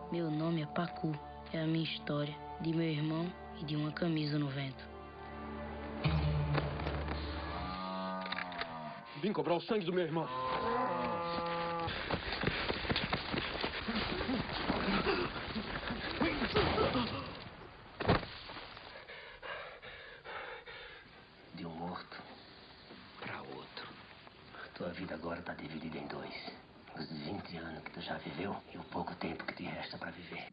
Meu nome é Pacu. É a minha história, de meu irmão e de uma camisa no vento. Vim cobrar o sangue do meu irmão. De um morto para outro. Tua vida agora tá dividida em dois. Os 20 anos que tu já viveu e o pouco tempo que te resta para viver.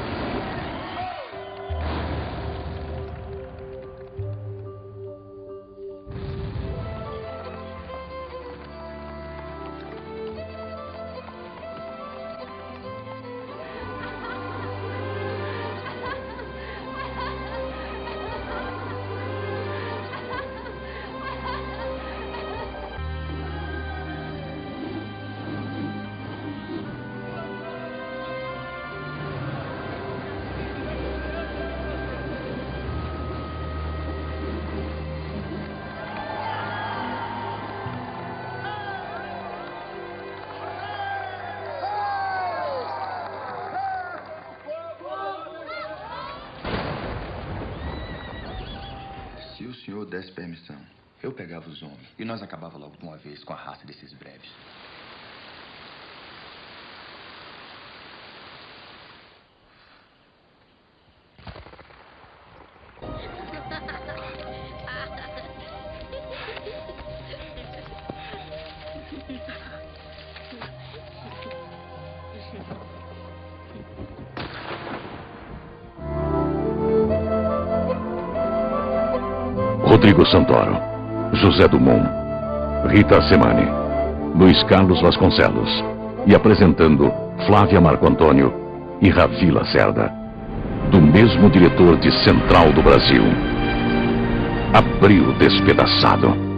Se o senhor desse permissão, eu pegava os homens e nós acabava logo de uma vez com a raça desses breves. Rodrigo Santoro, José Dumont, Rita Semani, Luiz Carlos Vasconcelos e apresentando Flávia Marco Antônio e Ravi Lacerda, do mesmo diretor de Central do Brasil, Abril Despedaçado.